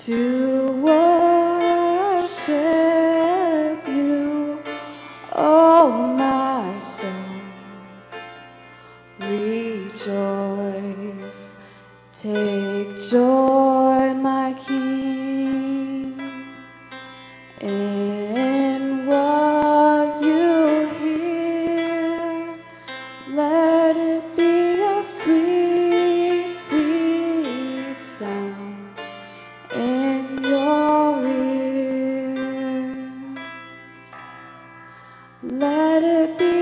to worship you, oh my soul. Rejoice, take joy, my King, in what you hear. Let it be a sweet, sweet sound in your ear. Let it be